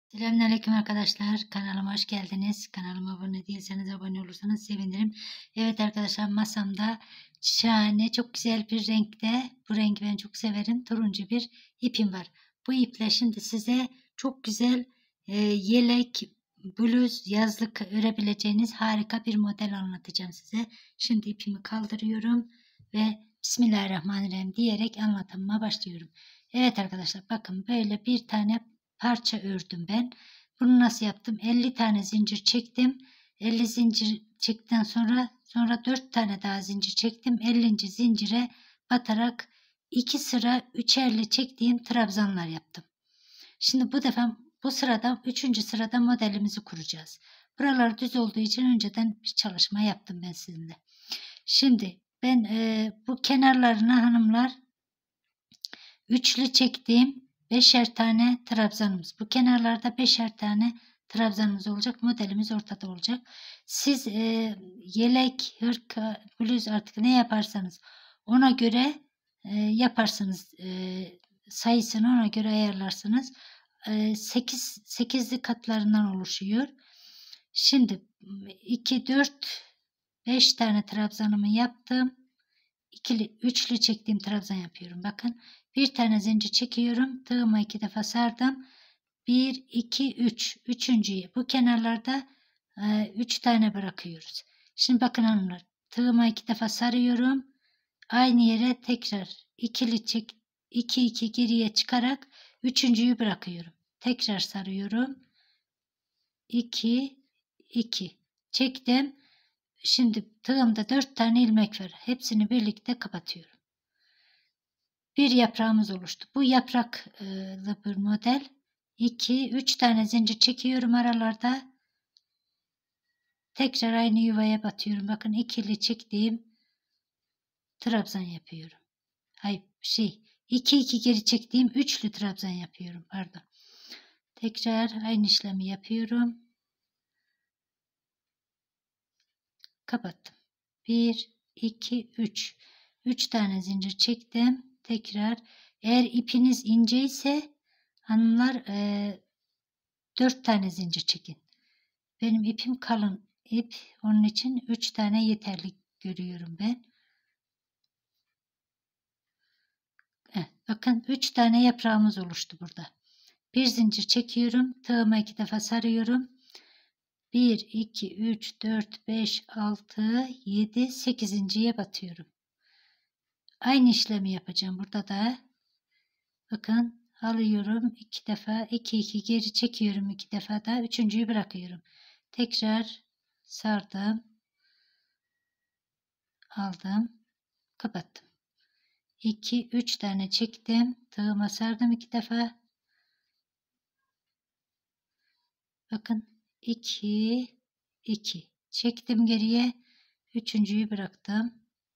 Selamünaleyküm arkadaşlar. Kanalıma hoş geldiniz. Kanalıma abone değilseniz abone olursanız sevinirim. Evet arkadaşlar, masamda şahane, çok güzel bir renkte. Bu rengi ben çok severim. Turuncu bir ipim var. Bu iple şimdi size çok güzel yelek, bluz, yazlık örebileceğiniz harika bir model anlatacağım size. Şimdi ipimi kaldırıyorum ve Bismillahirrahmanirrahim diyerek anlatıma başlıyorum. Evet arkadaşlar, bakın böyle bir tane parça ördüm ben. Bunu nasıl yaptım? 50 tane zincir çektim. 50 zincir çektikten sonra 4 tane daha zincir çektim. 50. zincire batarak 2 sıra üçerli çektiğim trabzanlar yaptım. Şimdi bu sırada 3. sırada modelimizi kuracağız. Buralar düz olduğu için önceden bir çalışma yaptım ben sizinle. Şimdi ben bu kenarlarına hanımlar üçlü çektiğim 5'er tane trabzanımız. Bu kenarlarda 5'er tane trabzanımız olacak. Modelimiz ortada olacak. Siz yelek, hırka, bluz artık ne yaparsanız ona göre yaparsınız. Sayısını ona göre ayarlarsınız. 8'li katlarından oluşuyor. Şimdi 2, 4, 5 tane trabzanımı yaptım. Üçlü çektiğim trabzan yapıyorum. Bakın, bir tane zincir çekiyorum. Tığıma 2 defa sardım. 1, 2, 3. Üçüncüyü bu kenarlarda 3 tane bırakıyoruz. Şimdi bakın hanımlar. Tığıma 2 defa sarıyorum. Aynı yere tekrar ikili çek 2 2 geriye çıkarak üçüncüyü bırakıyorum. Tekrar sarıyorum. 2 2 çektim. Şimdi tığımda 4 tane ilmek var. Hepsini birlikte kapatıyorum. Bir yaprağımız oluştu. Bu yapraklı bir model. 2, 3 tane zincir çekiyorum aralarda. Tekrar aynı yuvaya batıyorum. Bakın, ikili çektiğim trabzan yapıyorum. 2 2 geri çektiğim üçlü trabzan yapıyorum. Pardon. Tekrar aynı işlemi yapıyorum. Kapattım. 1, 2, 3. 3 tane zincir çektim. Tekrar, eğer ipiniz ince ise hanımlar 4 tane zincir çekin. Benim ipim kalın ip. Onun için 3 tane yeterli görüyorum ben. Bakın, 3 tane yaprağımız oluştu burada. Bir zincir çekiyorum. Tığıma 2 defa sarıyorum. 1, 2, 3, 4, 5, 6, 7, 8.'ye batıyorum. Aynı işlemi yapacağım burada da. Bakın, alıyorum 2 defa, 2 2 geri çekiyorum 2 defa da, üçüncüyü bırakıyorum. Tekrar sardım, aldım, kapattım. 2 3 tane çektim, tığıma sardım 2 defa. Bakın, 2 2 çektim geriye, üçüncüyü bıraktım.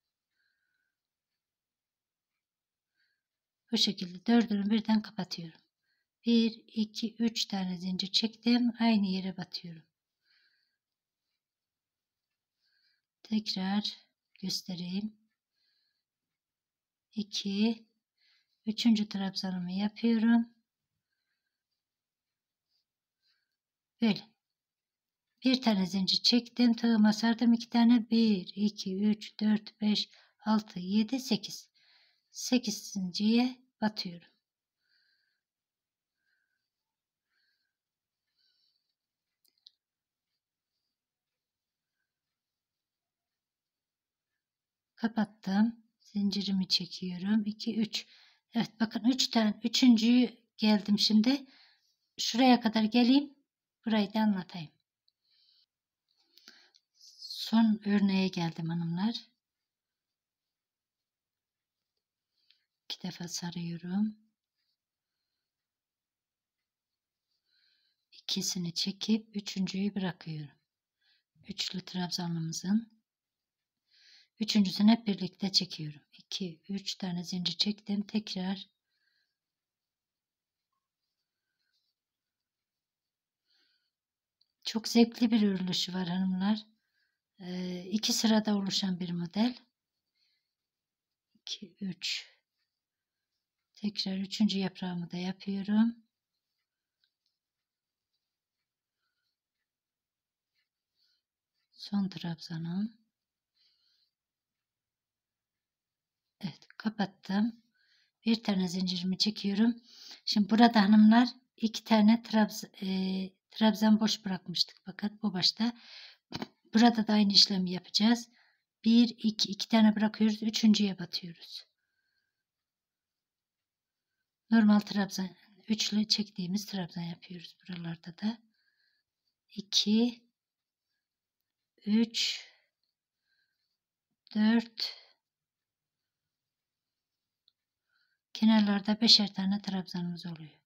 Bu şekilde dördünü birden kapatıyorum. 1 2 3 tane zincir çektim, aynı yere batıyorum. Tekrar göstereyim. 2, üçüncü trabzanımı yapıyorum. Böyle. Bir tane zincir çektim. Tığıma sardım 2 tane. 1, 2, 3, 4, 5, 6, 7, 8. 8.'ye batıyorum. Kapattım. Zincirimi çekiyorum. 2, 3. Evet, bakın, 3 tane. Üçüncüyü geldim şimdi. Şuraya kadar geleyim. Burayı da anlatayım. Son örneğe geldim hanımlar. 2 defa sarıyorum. İkisini çekip üçüncüyü bırakıyorum. Üçlü trabzanımızın üçüncüsünü hep birlikte çekiyorum. 2 3 tane zincir çektim. Tekrar çok zevkli bir örülüşü var hanımlar. 2 sırada oluşan bir model. 2 3 tekrar üçüncü yaprağımı da yapıyorum. Son trabzanım. Evet, kapattım. Bir tane zincirimi çekiyorum. Şimdi burada hanımlar 2 tane trabzan boş bırakmıştık. Bakın bu başta. Burada da aynı işlemi yapacağız. 1, 2 tane bırakıyoruz. Üçüncüye batıyoruz. Normal trabzan, üçlü çektiğimiz trabzan yapıyoruz buralarda da. 2, 3, 4, kenarlarda 5'er tane trabzanımız oluyor.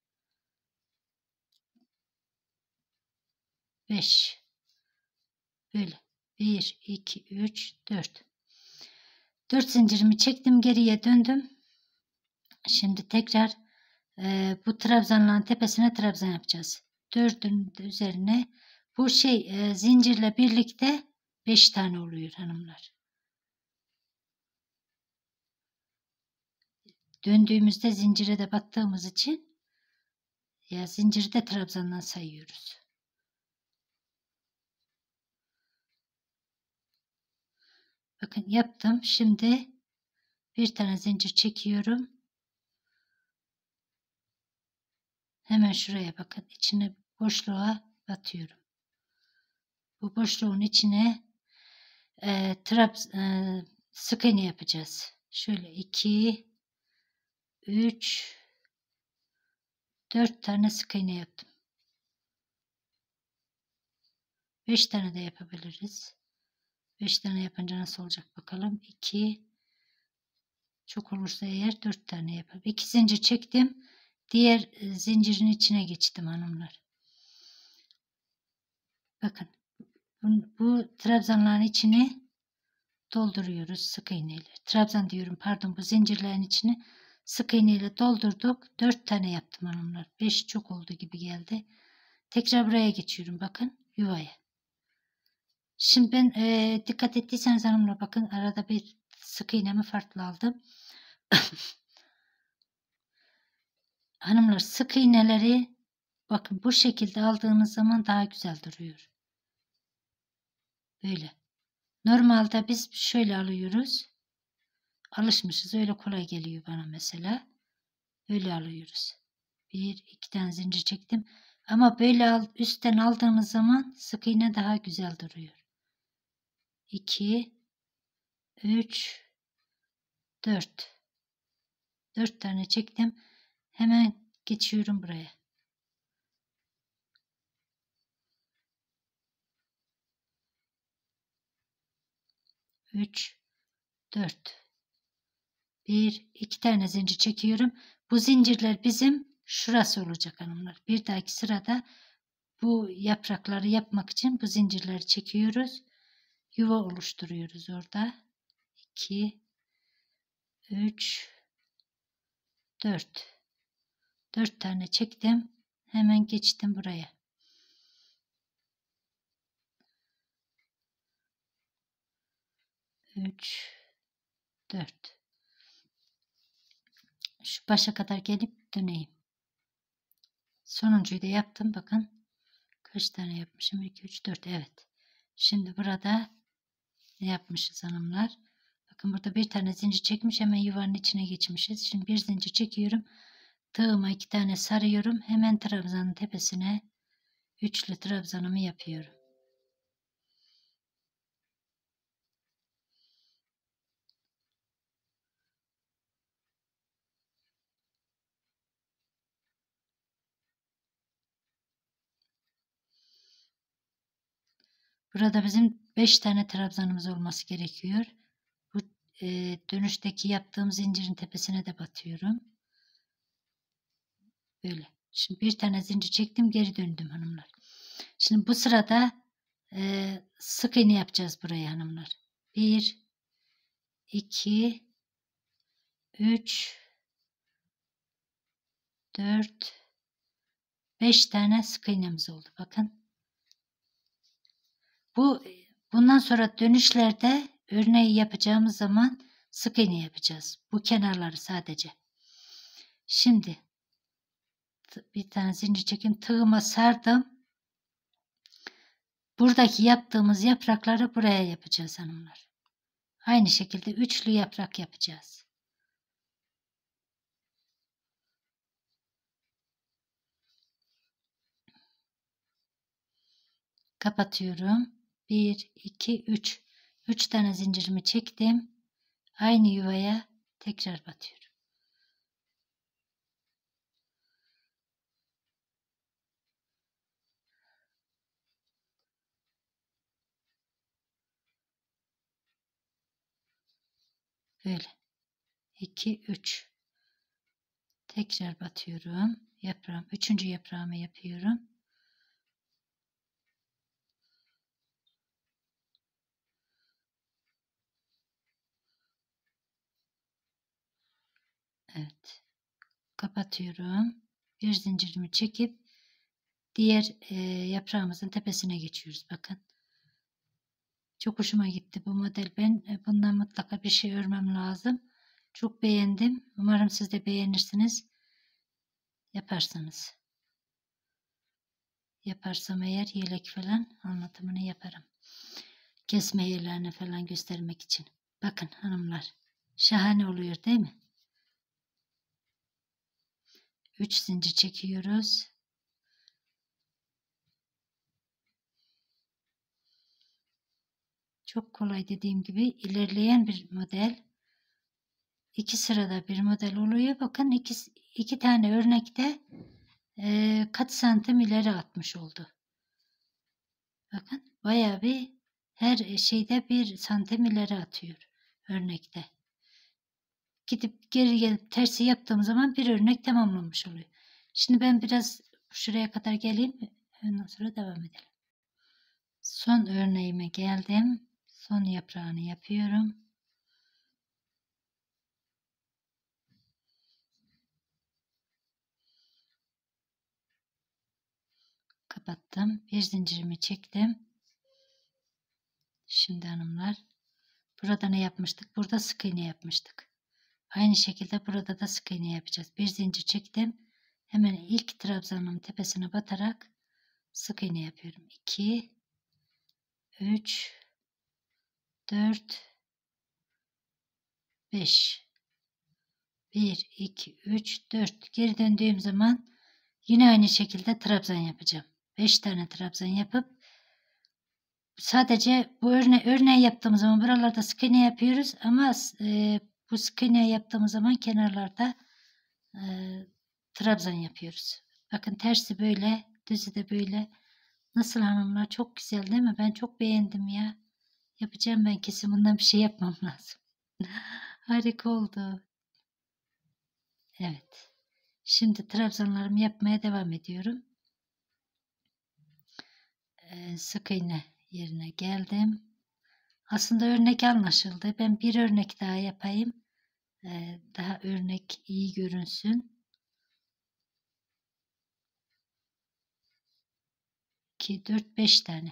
5. Böyle. 1, 2, 3, 4. 4 zincirimi çektim. Geriye döndüm. Şimdi tekrar bu trabzanların tepesine trabzan yapacağız. 4'ün üzerine bu zincirle birlikte 5 tane oluyor hanımlar. Döndüğümüzde zincire de battığımız için zinciri de trabzandan sayıyoruz. Bakın yaptım. Şimdi bir tane zincir çekiyorum. Hemen şuraya bakın. İçine boşluğa batıyorum. Bu boşluğun içine sık iğne yapacağız. Şöyle 2, 3, 4 tane sık iğne yaptım. 5 tane de yapabiliriz. 5 tane yapınca nasıl olacak bakalım. 2, çok olursa eğer 4 tane yapalım. 2 zincir çektim. Diğer zincirin içine geçtim hanımlar. Bakın bu trabzanların içini dolduruyoruz sık iğneyle. Trabzan diyorum pardon, bu zincirlerin içini sık iğneyle doldurduk. 4 tane yaptım hanımlar. 5 çok oldu gibi geldi. Tekrar buraya geçiyorum bakın, yuvaya. Şimdi ben dikkat ettiyseniz hanımlar bakın, arada bir sık iğnemi farklı aldım. Hanımlar sık iğneleri bakın bu şekilde aldığınız zaman daha güzel duruyor. Böyle. Normalde biz şöyle alıyoruz. Alışmışız, öyle kolay geliyor bana mesela. Öyle alıyoruz. 1, 2 tane zincir çektim. Ama böyle üstten aldığımız zaman sık iğne daha güzel duruyor. 2, 3, 4. 4 tane çektim. Hemen geçiyorum buraya. 3, 4. 1, 2 tane zincir çekiyorum. Bu zincirler bizim şurası olacak hanımlar. Bir dahaki sırada bu yaprakları yapmak için bu zincirleri çekiyoruz. Yuva oluşturuyoruz orada. 2, 3, 4. 4 tane çektim. Hemen geçtim buraya. 3, 4. Şu başa kadar gelip döneyim. Sonuncuyu da yaptım. Bakın kaç tane yapmışım? 2, 3, 4. Evet. Şimdi burada ne yapmışız hanımlar? Bakın burada bir tane zincir çekmiş. Hemen yuvanın içine geçmişiz. Şimdi bir zincir çekiyorum. Tığıma 2 tane sarıyorum. Hemen trabzanın tepesine üçlü trabzanımı yapıyorum. Burada bizim 5 tane trabzanımız olması gerekiyor. Bu dönüşteki yaptığım zincirin tepesine de batıyorum. Böyle. Şimdi bir tane zincir çektim, geri döndüm hanımlar. Şimdi bu sırada sık iğne yapacağız buraya hanımlar. 1, 2, 3, 4, 5 tane sık iğnemiz oldu. Bakın. Bundan sonra dönüşlerde örneği yapacağımız zaman sık iğne yapacağız. Bu kenarları sadece. Şimdi bir tane zincir çekim, tığıma sardım. Buradaki yaptığımız yaprakları buraya yapacağız hanımlar. Aynı şekilde üçlü yaprak yapacağız. Kapatıyorum. 1, 2, 3. 3 tane zincirimi çektim. Aynı yuvaya tekrar batıyorum. Böyle. 2, 3. Tekrar batıyorum. Yaprağım. Üçüncü yaprağımı yapıyorum. Evet. Kapatıyorum. Bir zincirimi çekip diğer yaprağımızın tepesine geçiyoruz. Bakın. Çok hoşuma gitti bu model. Ben bundan mutlaka bir şey örmem lazım. Çok beğendim. Umarım siz de beğenirsiniz. Yaparsanız. Yaparsam eğer yelek falan anlatımını yaparım. Kesme yerlerini falan göstermek için. Bakın hanımlar. Şahane oluyor değil mi? 3 zincir çekiyoruz. Çok kolay dediğim gibi ilerleyen bir model. 2 sırada bir model oluyor. Bakın iki tane örnekte kaç santim ileri atmış oldu. Bakın bayağı bir her şeyde 1 santim ileri atıyor örnekte. Gidip geri gelip tersi yaptığım zaman bir örnek tamamlanmış oluyor. Şimdi ben biraz şuraya kadar geleyim. Ondan sonra devam edelim. Son örneğime geldim. Son yaprağını yapıyorum. Kapattım. Bir zincirimi çektim. Şimdi hanımlar burada ne yapmıştık? Burada sık iğne yapmıştık. Aynı şekilde burada da sık iğne yapacağız. Bir zincir çektim. Hemen ilk trabzanın tepesine batarak sık iğne yapıyorum. 2 3 4 5 1 2 3 4 geri döndüğüm zaman yine aynı şekilde trabzan yapacağım. 5 tane trabzan yapıp sadece bu örneği yaptığımız zaman buralarda sık iğne yapıyoruz ama bu sık iğne yaptığımız zaman kenarlarda e, trabzan yapıyoruz. Bakın tersi böyle, düzü de böyle. Nasıl hanımlar? Çok güzel değil mi? Ben çok beğendim ya. Yapacağım ben kesin bundan bir şey yapmam lazım. Harika oldu. Evet. Şimdi trabzanlarımı yapmaya devam ediyorum. Sık iğne yerine geldim. Aslında örnek anlaşıldı. Ben bir örnek daha yapayım. Daha örnek iyi görünsün. 2, 4, 5 tane.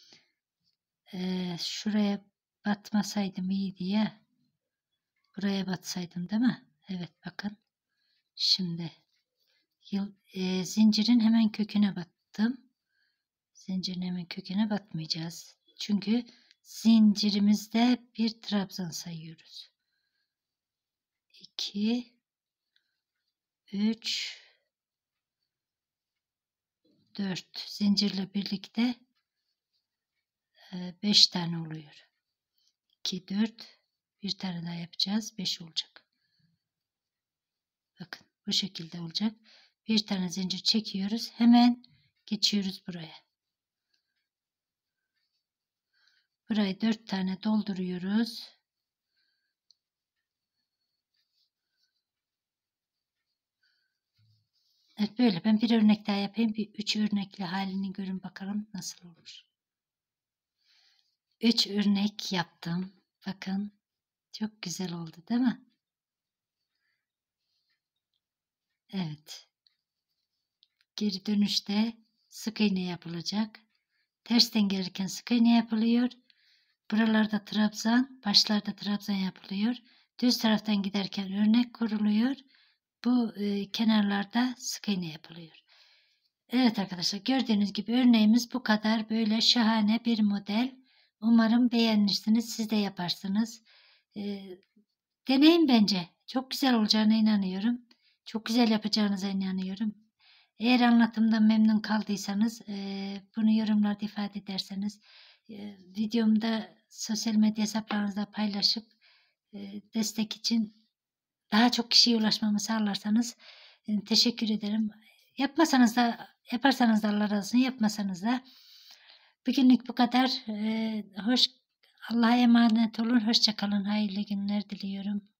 Şuraya batmasaydım iyiydi ya. Buraya batsaydım değil mi? Evet bakın. Şimdi zincirin hemen köküne battım. Zincirin hemen köküne batmayacağız. Çünkü zincirimizde bir trabzan sayıyoruz. 2 3 4 zincirle birlikte 5 tane oluyor. 2 4 bir tane daha yapacağız. 5 olacak. Bakın bu şekilde olacak. Bir tane zincir çekiyoruz. Hemen geçiyoruz buraya. Burayı 4 tane dolduruyoruz. Evet böyle. Ben bir örnek daha yapayım. Bir 3 örnekli halini görün bakalım nasıl olur. 3 örnek yaptım. Bakın çok güzel oldu değil mi? Evet. Geri dönüşte sık iğne yapılacak. Tersten gelirken sık iğne yapılıyor. Buralarda trabzan, başlarda trabzan yapılıyor. Düz taraftan giderken örnek kuruluyor. Bu kenarlarda sık iğne yapılıyor. Evet arkadaşlar, gördüğünüz gibi örneğimiz bu kadar. Böyle şahane bir model. Umarım beğenirsiniz. Siz de yaparsınız. Deneyin bence. Çok güzel olacağına inanıyorum. Çok güzel yapacağınıza inanıyorum. Eğer anlatımdan memnun kaldıysanız bunu yorumlarda ifade ederseniz videomda sosyal medya hesaplarınızda paylaşıp destek için daha çok kişiye ulaşmamı sağlarsanız teşekkür ederim. Yapmasanız da yaparsanız da Allah razı olsun, yapmasanız da bugünlük bu kadar. Allah'a emanet olun. Hoşça kalın. Hayırlı günler diliyorum.